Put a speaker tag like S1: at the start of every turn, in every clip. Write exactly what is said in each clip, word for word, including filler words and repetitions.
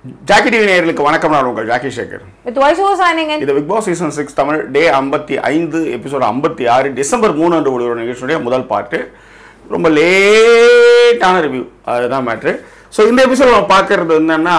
S1: Jackie T V நேயர்களுக்கு வணக்கம். நான் உங்கள் Jackie Sekar.
S2: With voice over signing in.
S1: இது Bigg Boss season six Tamil day ஐம்பத்தைந்து எபிசோட் ஐம்பத்தி ஆறு டிசம்பர் மூன்று அன்று ஒரு நிகழ்ச்சியுடைய முதல் பாட்டு. ரொம்ப லேட்டான ரிவ்யூ, அதுதான் மேட்ரு. ஸோ இந்த எபிசோட் நம்ம பார்க்கறது என்னன்னா,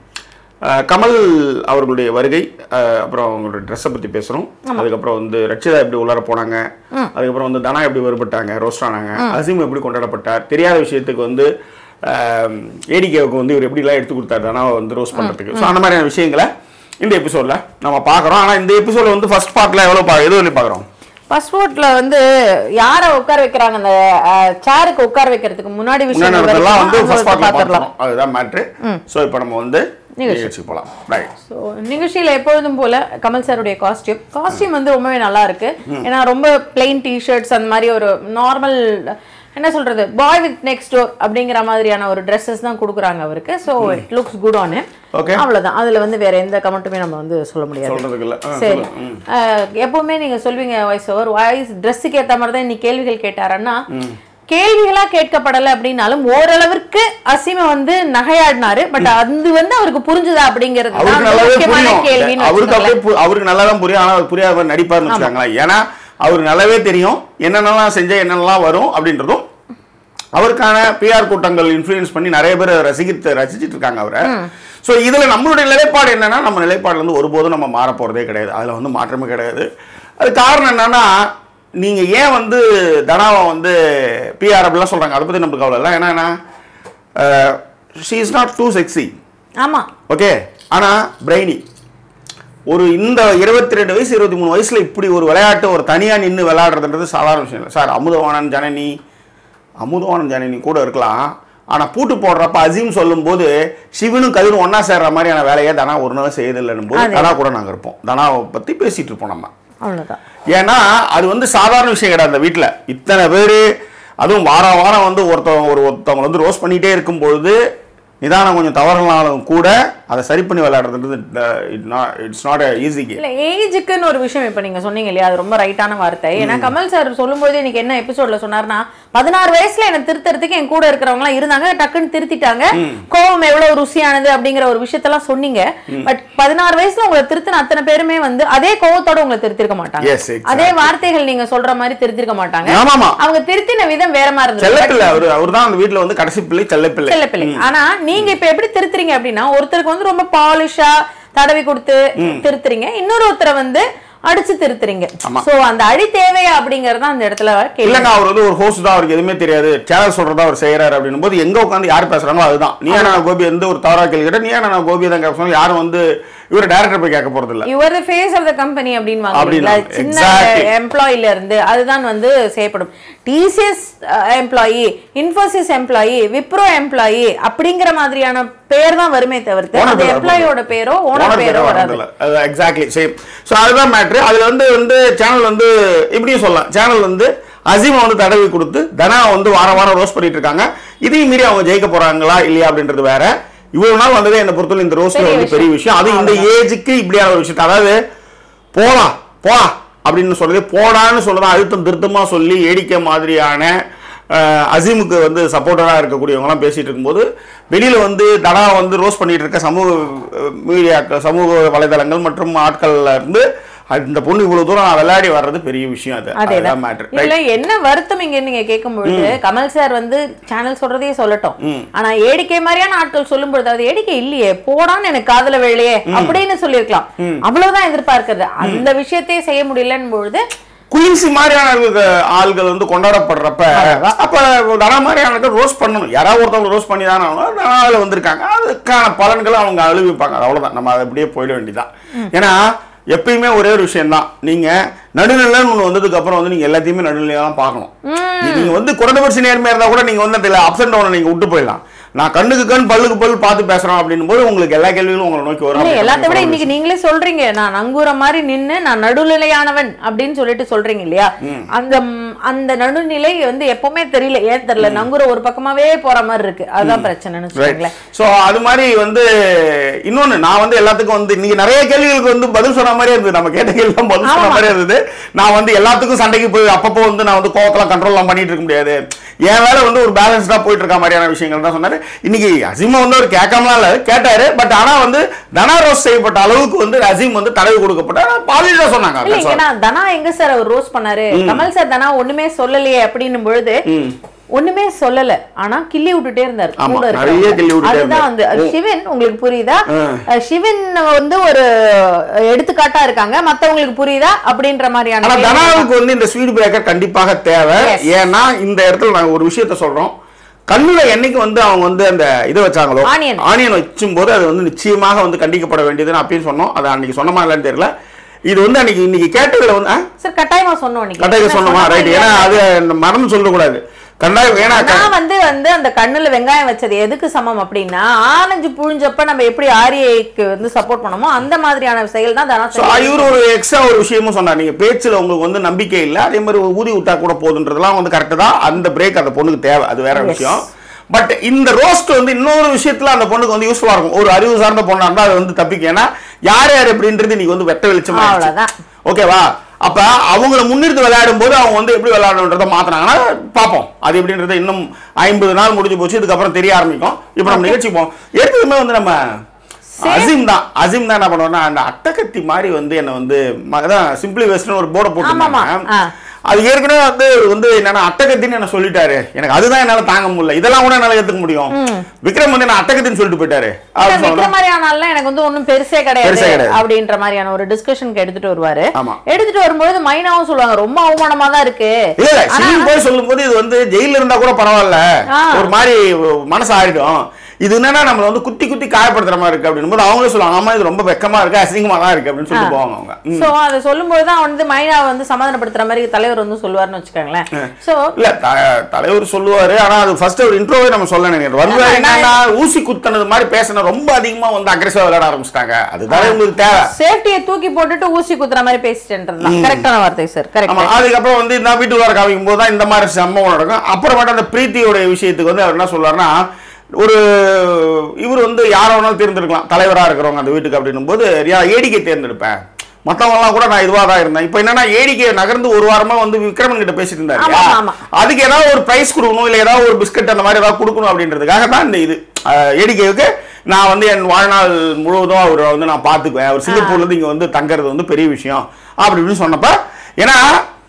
S1: கமல் அவர்களுடைய வருகை, அப்புறம் அவங்களுடைய ட்ரெஸ்ஸை பற்றி பேசுகிறோம். அதுக்கப்புறம் வந்து ரட்சிதா எப்படி உள்ளார போனாங்க, அதுக்கப்புறம் வந்து தனா எப்படி வருபட்டாங்க, ரோஸ்ட் ஆனாங்க, அசீம் எப்படி கொண்டாடப்பட்டார், தெரியாத விஷயத்துக்கு வந்து ஏடிகேவுக்கு வந்து இவர் எப்படிலாம் எடுத்து கொடுத்தாரு தனாவை வந்து ரோஸ்ட் பண்ணுறதுக்கு. ஸோ அந்த மாதிரியான விஷயங்களை இந்த எபிசோடில் நம்ம பார்க்குறோம். ஆனால் இந்த எபிசோடில் வந்து ஃபர்ஸ்ட் பார்ட்டில் எவ்வளோ பா எது வரையும் பார்க்குறோம்?
S2: ஃபர்ஸ்ட் பார்ட்ல வந்து யாரை உட்கார வைக்கிறாங்க, அந்த சேருக்கு உட்கார வைக்கிறதுக்கு முன்னாடி விஷயம்
S1: வந்து ஃபர்ஸ்ட் பார்ட்ல பார்க்கலாம். அதுதான் மேட்ரு. ஸோ இப்போ நம்ம வந்து நிகழ்ச்சி போகலாம். ரைட். ஸோ
S2: நிகழ்ச்சியில் எப்பொழுதும் போல கமல் சாருடைய காஸ்டியூம் காஸ்டியூம் வந்து ரொம்பவே நல்லா இருக்கு. ஏன்னா ரொம்ப பிளெயின் டிஷர்ட்ஸ் அந்த மாதிரி ஒரு நார்மல் என்ன சொல்றது பாய் வித் நெக்ஸ்ட் டோர் அப்படிங்கிற மாதிரியான ஒரு ட்ரெஸ்ஸஸ் தான் கொடுக்குறாங்க அவருக்கு. So it looks good on it. அவ்வளோதான். அதில் வந்து வேற எந்த கமெண்ட்டுமே நம்ம வந்து சொல்ல முடியாது. சரி, எப்பவுமே நீங்க சொல்வீங்க வாய்ஸ் ஓவர் வாய்ஸ் ட்ரெஸ்ஸுக்கு ஏற்ற மாதிரி தான் இன்னைக்கு கேள்விகள் கேட்டாருன்னா, கேள்விகளா கேட்கப்படலை அப்படின்னாலும் ஓரளவிற்கு அசீமை வந்து நகையாடினாரு. பட் அது வந்து அவருக்கு புரிஞ்சுதா அப்படிங்கிறது கேள்வி.
S1: அவருக்கு நல்லா தான் புரியும், ஆனால் புரியாத நடிப்பாருன்னு வச்சுக்காங்களா. ஏன்னா அவருக்கு நல்லாவே தெரியும் என்னென்னலாம் செஞ்சா என்னென்னலாம் வரும் அப்படின்றதும். அவருக்கான பிஆர் கூட்டங்கள் இன்ஃப்ளூயன்ஸ் பண்ணி நிறைய பேர் ரசிக்கிட்டு ரசிச்சுட்டு இருக்காங்க அவரை. ஸோ இதில் நம்மளுடைய நிலைப்பாடு என்னன்னா, நம்ம நிலைப்பாடுல இருந்து ஒருபோதும் நம்ம மாற போகிறதே கிடையாது. அதில் வந்து மாற்றமே கிடையாது. அது காரணம் என்னன்னா, நீங்கள் ஏன் வந்து தனாவை வந்து பிஆர் அப்படிலாம் சொல்கிறாங்க, அதை பற்றி நம்மளுக்கு அவ்வளோ இல்லை. ஏன்னா she is not too sexy.
S2: ஆமாம்,
S1: ஓகே. ஆனால் பிரெய்னி ஒரு இந்த இருபத்தி ரெண்டு வயசு இருபத்தி மூணு வயசுல இப்படி ஒரு விளையாட்டு ஒரு தனியாக நின்று விளையாடுறதுன்றது சாதாரண விஷயம் இல்லை சார். அமுதவானன் ஜனனி அமுதவானன் ஜனனி கூட இருக்கலாம். ஆனால் பூட்டு போடுறப்ப அசீம் சொல்லும் போது சிவனும் கதிரும் ஒன்னா சேர்ற மாதிரியான வேலையை தனா ஒரு நாள் செய்யதில்லைன்னு போது தனா கூட நாங்கள் இருப்போம். தனாவை பற்றி பேசிட்டு இருப்போம் நம்ம.
S2: அவ்வளோதான்.
S1: ஏன்னா அது வந்து சாதாரண விஷயம் கிடையாது. அந்த வீட்டில் இத்தனை பேர், அதுவும் வாரம் வாரம் வந்து ஒருத்தவங்க ஒரு ஒருத்தவங்க வந்து ரோஸ் பண்ணிகிட்டே இருக்கும்பொழுது நிதானம் கொஞ்சம் தவறனாலும் கூட அதை சரி பண்ணி விளையாடுறது இட்ஸ் நாட் ஈஸி கேம்.
S2: இல்லை, ஏஜுக்குன்னு ஒரு விஷயம் இப்போ நீங்கள் சொன்னீங்க இல்லையா, அது ரொம்ப ரைட்டான வார்த்தை. ஏன்னா கமல் சார் சொல்லும்போது எனக்கு என்ன எபிசோட்ல சொன்னார்னா, பதினாறு வயசுல என்ன திருத்தறதுக்கு என் கூட இருக்கிறவங்களாம் இருந்தாங்க, டக்குன்னு திருத்திட்டாங்க, கோவம் எவ்வளவு ருசியானது அப்படிங்கிற ஒரு விஷயத்தெல்லாம் சொன்னீங்க. பட் பதினாறு வயசுல உங்களை திருத்தின அத்தனை பேருமே வந்து அதே கோவத்தோட உங்களை திருத்திருக்க மாட்டாங்க, அதே வார்த்தைகள் நீங்க சொல்ற மாதிரி திருத்திருக்க மாட்டாங்க. அவங்க திருத்தின விதம் வேற மாதிரி இருந்தது.
S1: அவர் தான் அந்த வீட்டுல வந்து கடைசி பிள்ளை, செல்லப்பிள்ளை
S2: செல்லப்பிள்ளை. ஆனா நீங்க இப்ப எப்படி திருத்துறீங்க அப்படின்னா, ஒருத்தருக்கு வந்து ரொம்ப பாலிஷா தடவி கொடுத்து திருத்துறீங்க, இன்னொரு ஒருத்தரை வந்து அடிச்சு திருத்துறீங்க. சோ அந்த அடி தேவையா அப்படிங்கறத அந்த இடத்துல
S1: இல்லங்க. அவர் வந்து ஒரு ஹோஸ்ட் தான், அவருக்கு எதுவுமே தெரியாது, சேனல் சொல்றதா அவர் செய்யறாரு அப்படின்னும் போது எங்க உட்காந்து யார் பேசுறாங்களோ அதுதான். நீ நான் கோபி எந்த ஒரு தவறா கேள்வி கேட்டா, நீ நான் கோபி தான் கேட்க சொன்னா யாரும் வந்து இவர் டைரக்டர் போய் கேட்க போறது இல்ல.
S2: You're the face of the company அப்படின்வாங்க. சின்ன எம்ப்ளாயில இருந்து அதுதான் வந்து செய்யப்படும். TCS employee, Infosys employee, Wipro employee அப்படிங்கிற மாதிரியான பேர் தான் வருமே தவிர்த்து அந்த எம்ப்ளாயியோட பேரோ ஓனர் பேரோ வராது.
S1: Exactly same. சோ அதுதான் மேட்டர். அதுல வந்து வந்து சேனல் வந்து இப்படியும் சொல்லலாம், சேனல் வந்து அசீமை வந்து தடவி கொடுத்து தனா வந்து வாரம் வாரம் ரோஸ் பண்ணிட்டு இருக்காங்க. இதையும் மீறி அவங்க ஜெயிக்க போறாங்களா இல்லையா அப்படின்றது வேற. இவ்வளவு நாள் வந்ததே என்ன பொறுத்தவரை இந்த ரோஸ்ல வந்து பெரிய விஷயம். அது இந்த ஏஜுக்கு இப்படியான ஒரு விஷயம். அதாவது போலாம் போலா அப்படின்னு சொல்றது, போடான்னு சொல்லதான் அழுத்தம் திருத்தமா சொல்லி ஏடிக்க மாதிரியான அசீமுக்கு வந்து சப்போர்ட்டராக இருக்கக்கூடியவங்கலாம் பேசிட்டு இருக்கும்போது, வெளியில வந்து தடா வந்து ரோஸ் பண்ணிட்டு இருக்க சமூக மீடியாக்கள், சமூக வலைதளங்கள் மற்றும் ஆட்கள்ல இருந்து இந்த பொண்ணு இவ்வளவு தூரம் விளையாடி வர்றது பெரிய விஷயம். அது
S2: இல்ல, என்ன வருத்தம் இங்க நீங்க கேட்கும்பொழுது கமல் சார் வந்து சேனல் சொல்றதே சொல்லட்டும், ஆனா ஏடிக்கை மாதிரியான ஆட்கள் சொல்லும் பொழுது அது ஏடிக்கை இல்லையே, போடான்னு எனக்கு காதல வேலையே அப்படின்னு சொல்லியிருக்கலாம். அவ்வளவுதான் எதிர்பார்க்கிறது. அந்த விஷயத்தையே செய்ய முடியலன்னு பொழுது
S1: குயின்சி மாதிரியான ஆள்கள் வந்து கொண்டாடப்படுறப்ப அப்ப தனா மாதிரியான ரோஸ் பண்ணணும். யாராவது ஒருத்தவங்க ரோஸ் பண்ணி தானே தனாவில் வந்திருக்காங்க, அதுக்கான பலன்களை அவங்க அழுவிப்பாங்க. அவ்வளவுதான், நம்ம அதை அப்படியே போயிட வேண்டியதான். ஏன்னா எப்பயுமே ஒரே ஒரு விஷயம் தான், நீங்க நடுநிலைன்னு ஒண்ணு வந்ததுக்கு அப்புறம் வந்து நீங்க எல்லாத்தையுமே நடுநிலையா தான் பார்க்கணும். நீங்க வந்து குறைந்தபட்ச நேர்மையா இருந்தா கூட நீங்க வந்து அப்ஸ் அண்ட் டவுன் நீங்க விட்டு போயிடலாம். நான் கண்ணுக்கு கண் பல்லுக்கு பல் பார்த்து பேசுறேன் அப்படின்னும் போது உங்களுக்கு எல்லா கேள்விகளும் உங்களை நோக்கி வரும்.
S2: எல்லாத்த விட இன்னைக்கு நீங்களே சொல்றீங்க, நான் நங்கூர மாதிரி நின்று நான் நடுநிலையானவன் அப்படின்னு சொல்லிட்டு சொல்றீங்க இல்லையா. அந்த அந்த நடுநிலை வந்து எப்பவுமே தெரியல, ஏன் தெரியல, நங்கூர ஒரு பக்கமாவே போற மாதிரி இருக்கு. அதுதான் பிரச்சனைன்னு சொல்றீங்களே.
S1: சோ அது மாதிரி வந்து இன்னொன்னு, நான் வந்து எல்லாத்துக்கும் வந்து இன்னைக்கு நிறைய கேள்விகளுக்கு வந்து பதில் சொன்ன மாதிரி இருந்தது. நம்ம கேட்ட கேள்வி பதில் சொன்ன மாதிரி இருந்தது. நான் வந்து எல்லாத்துக்கும் சண்டைக்கு போய் அப்பப்போ வந்து நான் வந்து கோவத்தெல்லாம் கண்ட்ரோல் எல்லாம் பண்ணிட்டு இருக்க முடியாது. என் வேலை வந்து ஒரு பேலன்ஸ்டா போயிட்டு இருக்க மாதிரியான விஷயங்கள் தான் சொன்னாரு. இன்னைக்கு அசீம் வந்து ஒரு கேட்காமலாம் இல்ல கேட்டாரு பட் ஆனா வந்து தனா ரோஸ் செய்யப்பட்ட அளவுக்கு வந்து அசீம் வந்து தடவி கொடுக்கப்பட்ட பாலிஷா சொன்னாங்க.
S2: தனா எங்க சார் அவர் ரோஸ் பண்ணாரு, கமல் சார் தனா ஒண்ணுமே சொல்லலையே அப்படின்னும் பொழுது ஒண்ணுமே சொல்லல, ஆனா கிள்ளி விட்டுட்டே இருந்தாரு. அதுதான் வந்து சிவன், உங்களுக்கு புரியுதா? சிவன் வந்து ஒரு எடுத்துக்காட்டா இருக்காங்க, மத்தவங்களுக்கு புரியுதா அப்படின்ற மாதிரியான.
S1: தனாவுக்கு வந்து இந்த ஸ்பீட் பிரேக்கர் கண்டிப்பாக தேவை. ஏன்னா இந்த இடத்துல நாங்க ஒரு விஷயத்த சொல்றோம், கண்ணுல என்னைக்கு வந்து அவங்க வந்து அந்த இதை வச்சாங்களோ ஆனியன் வச்சும் போது அது வந்து நிச்சயமாக வந்து கண்டிக்கப்பட வேண்டியதுன்னு அப்படின்னு சொன்னோம். அது அன்னைக்கு சொன்னமா இல்லைன்னு தெரியல. இது வந்து அன்னைக்கு இன்னைக்கு கேட்டதுல வந்து
S2: சார் கட்டாயமா சொன்னோம்,
S1: கட்டாயம் சொன்னோமா? ரைட். ஏன்னா அது மறந்து சொல்லக்கூடாது.
S2: வந்து வந்து அந்த கண்ணுல வெங்காயம் வச்சது எதுக்கு சமம் அப்படின்னா, ஆரஞ்சு புழிஞ்சப்ப நம்ம எப்படி ஆரியைக்கு வந்து சப்போர்ட் பண்ணோமோ அந்த மாதிரியான செயல் தான் தனா.
S1: இவரு ஒரு எக்ஸ்ட்ரா ஒரு விஷயமும் சொன்னார், நீங்க பேச்சுல உங்களுக்கு வந்து நம்பிக்கை இல்ல, அதே மாதிரி ஊதி விட்டா கூட போதுன்றதெல்லாம் வந்து கரெக்ட் தான். அந்த பிரேக் அந்த பொண்ணுக்கு தேவை, அது வேற விஷயம். பட் இந்த ரோஸ்ட் வந்து இன்னொரு விஷயத்துல அந்த பொண்ணுக்கு வந்து யூஸ்ஃபுல்லா இருக்கும். ஒரு அறிவு சார்ந்த பொண்ணா இருந்தா அது வந்து தப்பிக்கும். ஏன்னா யார் யார் அப்படின்றது நீங்க வந்து வெட்ட வெளிச்சமா ஓகேவா? அப்ப அவங்கள முன்னிறுத்தி விளையாடும் போது அவங்க வந்து எப்படி விளையாடணுன்றத மாத்தினாங்கன்னா பார்ப்போம். அது எப்படின்றத இன்னும் ஐம்பது நாள் முடிஞ்சு போச்சு, இதுக்கப்புறம் தெரிய ஆரம்பிக்கும். இப்ப நம்ம நிகழ்ச்சி போவோம். எடுத்ததுமே வந்து நம்ம அசீம் தான் அசீம் தான் என்ன பண்ணுவோம்னா, அந்த அட்டகத்தி மாதிரி வந்து என்ன வந்து சிம்பிளி வெஸ்ட்னு ஒரு போர்டை போட்டு அது ஏற்கனவே வந்து வந்து என்னன்னா அட்டகத்தின்னு என்ன சொல்லிட்டாரு. எனக்கு அதுதான் என்னால தாங்க முடியல. இதெல்லாம் கூட என்னால ஏத்துக்க முடியும். விக்ரம் வந்து என்ன அட்டகத்தின்னு சொல்லிட்டு போயிட்டாரு.
S2: விக்ரம் மாதிரியானால எனக்கு வந்து ஒன்னும் பெருசே கிடையாது அப்படின்ற மாதிரியான ஒரு டிஸ்கஷனுக்கு எடுத்துட்டு வருவாரு. எடுத்துட்டு வரும்போது மைனாவும் சொல்லுவாங்க ரொம்ப அவமானமா தான் இருக்கு.
S1: இல்ல சீன் போய் சொல்லும் போது இது வந்து ஜெயில இருந்தா கூட பரவாயில்ல, ஒரு மாதிரி மனசு ஆயிடும். இது என்னன்னா நம்ம வந்து குத்தி குத்தி காயப்படுத்துற மாதிரி இருக்கு அப்படின்னு போது அவங்களே சொல்லுவாங்க, ஆமா இது ரொம்ப வெக்கமா இருக்கு, அசிங்கமா தான் இருக்கு அப்படின்னு சொல்லிட்டு போவாங்க அவங்க.
S2: சோ அதை சொல்லும்போது தான் வந்து மைனா வந்து சமாதானப்படுத்துற மாதிரி தலைவர் வந்து சொல்லுவாருன்னு வச்சுக்கோங்களேன். சோ
S1: இல்ல தலைவர் சொல்லுவாரு, ஆனா அது ஃபர்ஸ்ட் ஒரு இன்ட்ரோவே நம்ம சொல்ல நினைக்கிறோம். வந்து என்னன்னா ஊசி குத்தனது மாதிரி பேசணும், ரொம்ப அதிகமா வந்து அக்ரெசிவா விளையாட ஆரம்பிச்சிட்டாங்க. அதுதான் உங்களுக்கு தேவை.
S2: சேஃப்டியை தூக்கி போட்டுட்டு ஊசி குத்துற மாதிரி பேசிட்டேன்றது கரெக்டான வார்த்தை சார். கரெக்ட்.
S1: அதுக்கப்புறம் வந்து இந்த வீட்டுக்குள்ளார காமிக்கும் போது தான் இந்த மாதிரி சம்பவம் நடக்கும். அப்புறமேட்டு அந்த பிரீத்தியோட விஷயத்துக்கு வந்து அவர் என்ன சொல்றாருன்னா, ஒரு இவர் வந்து யாரை வேணாலும் தேர்ந்தெடுக்கலாம் தலைவராக இருக்கிறவங்க அந்த வீட்டுக்கு அப்படின்னும் போது ஏடிக்கை தேர்ந்தெடுப்பேன், மற்றவங்கலாம் கூட நான் இதுவாக தான் இருந்தேன். இப்போ என்னன்னா ஏடிக்கை நகர்ந்து ஒரு வாரமா வந்து விக்ரமன் கிட்ட பேசிட்டு இருந்தாரு. அதுக்கு ஏதாவது ஒரு பிரைஸ் கொடுக்கணும், இல்லை ஏதாவது ஒரு பிஸ்கட் அந்த மாதிரி ஏதாவது கொடுக்கணும் அப்படின்றதுக்காக தான் இந்த இது ஏடிக்கைக்கு நான் வந்து என் வாழ்நாள் முழுவதும் அவரை வந்து நான் பார்த்துக்குவேன், அவர் சிங்கப்பூர்ல இருந்து இங்கே வந்து தங்குறது வந்து பெரிய விஷயம் அப்படின்னு சொன்னப்ப, ஏன்னா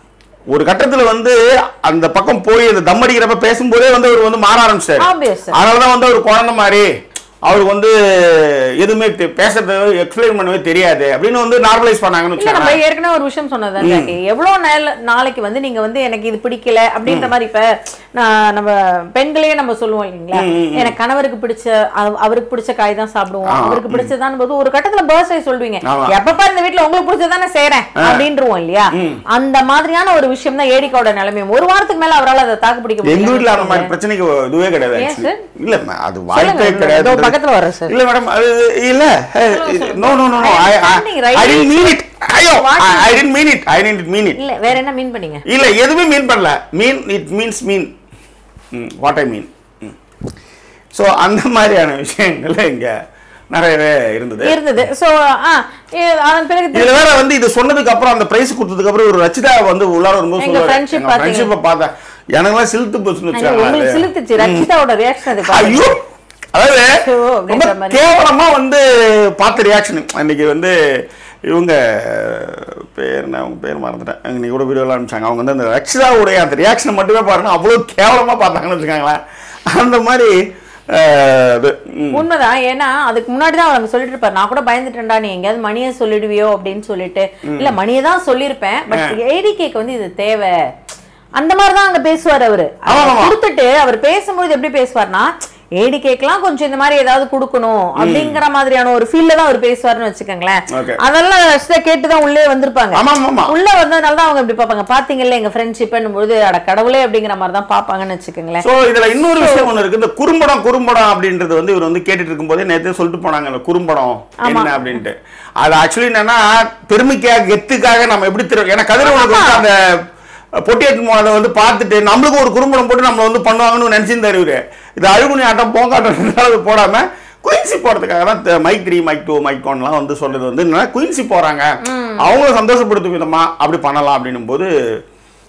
S1: ஒரு கட்டத்துல வந்து அந்த பக்கம் போய் அந்த தம் அடிக்கிறப்ப பேசும்போதே வந்து அவர் வந்து மாற ஆரம்பிச்சாரு. அதனாலதான் வந்து அவர் குழந்தை மாதிரி அவருக்கு வந்து எதுவுமே பேசுறது எக்ஸ்பிளைன் பண்ணவே தெரியாது அப்படின்னு வந்து நார்மலைஸ் பண்ணாங்கன்னு
S2: நம்ம ஏற்கனவே ஒரு விஷயம் சொன்னது, எவ்வளவு நாளைக்கு வந்து நீங்க வந்து எனக்கு இது பிடிக்கல அப்படின்ற மாதிரி இப்ப நம்ம பெண்களே நம்ம சொல்லுவோம் இல்லைங்களா, எனக்கு கணவருக்கு பிடிச்ச அவருக்கு பிடிச்ச காய் தான் சாப்பிடுவோம், அவருக்கு பிடிச்சதான் போது ஒரு கட்டத்துல பர்ஸ்டே சொல்வீங்க, எப்பப்பா இந்த வீட்டுல உங்களுக்கு பிடிச்சதானே செய்யறேன் அப்படின்றோம் இல்லையா. அந்த மாதிரியான ஒரு விஷயம் தான் ஏடிக்காவோட நிலைமையும். ஒரு வாரத்துக்கு மேல அவரால் அதை தாக்கு பிடிக்க முடியும்.
S1: எங்க வீட்டுல அந்த மாதிரி பிரச்சனைக்கு இதுவே கிடையாது. இல்ல அது வாய்ப்பே கிடையாது.
S2: பக்கத்துல வர சார்.
S1: இல்ல மேடம் இல்ல no no no I I didn't mean it. ஐயோ I didn't mean it. I didn't mean it.
S2: இல்ல வேற என்ன மீன் பண்ணீங்க?
S1: இல்ல எதுவுமே மீன் பண்ணல. Mean it means mean what I mean. So அந்த மாதிரியான விஷயங்கள் இங்க நிறையவே இருந்தது
S2: இருந்தது சோ அதன் பிறகு
S1: இதுல வேற வந்து இது சொன்னதுக்கு அப்புறம் அந்த பிரைஸ் கொடுத்ததுக்கு அப்புறம் ஒரு ரச்சிதா வந்து உள்ளார வரும்போது சொல்லுவாங்க, ஃப்ரெண்ட்ஷிப்பை பார்த்தா எனக்கெல்லாம் சிலுத்து போச்சுன்னு வச்சாங்க.
S2: சிலுத்துச்சு ரச்சிதாவோட ரியாக்ஷன். அது
S1: ஐயோ அதாவது ரொம்ப கேவலமா வந்து பார்த்த ரியாக்ஷன். அன்னைக்கு வந்து இவங்க பேர் என்ன அவங்க பேர் மறந்துட்டேன், இன்னைக்கு கூட வீடியோலாம் அனுப்பிச்சாங்க. அவங்க வந்து அந்த ரக்ஷிதாவுடைய அந்த ரியாக்ஷனை மட்டுமே பாருங்க, அவ்வளோ கேவலமா பார்த்தாங்கன்னு வச்சுக்காங்களேன். அந்த மாதிரி
S2: உண்மைதான். ஏன்னா அதுக்கு முன்னாடிதான் அவங்க சொல்லிட்டு இருப்பாரு, நான் கூட பயந்துட்டேன்டா நீ எங்கேயாவது மணியை சொல்லிடுவியோ அப்படின்னு சொல்லிட்டு. இல்ல மணியை தான் சொல்லியிருப்பேன், பட் ஏடிகேக்கு வந்து இது தேவை அந்த மாதிரிதான் அங்க பேசுவார் அவரு. கொடுத்துட்டு அவர் பேசும்போது எப்படி பேசுவார்னா, ஏடிகேக்கெல்லாம் கொஞ்சம் இந்த மாதிரி ஏதாவது கொடுக்கணும் அப்படிங்கிற மாதிரியான ஒரு ஃபீல்ல தான் அவர் பேசுவாருன்னு வச்சுக்கோங்களேன். அதெல்லாம் கேட்டுதான் உள்ளே வந்திருப்பாங்க. உள்ள வந்ததுனாலதான் அவங்க இப்படி பாப்பாங்க, பாத்தீங்கல்ல எங்க ஃப்ரெண்ட்ஷிப் போது அட கடவுளே அப்படிங்கிற மாதிரி தான் பாப்பாங்கன்னு வச்சுக்கோங்களேன்.
S1: சோ இதுல இன்னொரு விஷயம் ஒண்ணு இருக்கு, இந்த குறும்படம் குறும்படம் அப்படின்றது வந்து இவர் வந்து கேட்டுட்டு இருக்கும் போதே நேரத்தை சொல்லிட்டு போனாங்க குறும்படம் என்ன அப்படின்ட்டு. அது ஆக்சுவலி என்னன்னா பெருமைக்காக கெத்துக்காக நம்ம எப்படி தெரியும், ஏன்னா கதிரவனுக்கு அந்த பொட்டியேற்று போனதை வந்து பார்த்துட்டு நம்மளுக்கு ஒரு குறும்படம் போட்டு நம்மளை வந்து பண்ணுவாங்கன்னு நினைச்சிருந்தாரு இவரு. இது அழுகுனி ஆட்டம் போங்காட்டம் போடாம குயின்சி போறதுக்காக தான் mic three mic two mic ஒன்லாம் வந்து சொல்றது வந்து என்னன்னா குயின்சி போறாங்க அவங்கள சந்தோஷப்படுத்தும் விதமா அப்படி பண்ணலாம் அப்படின்னும் போது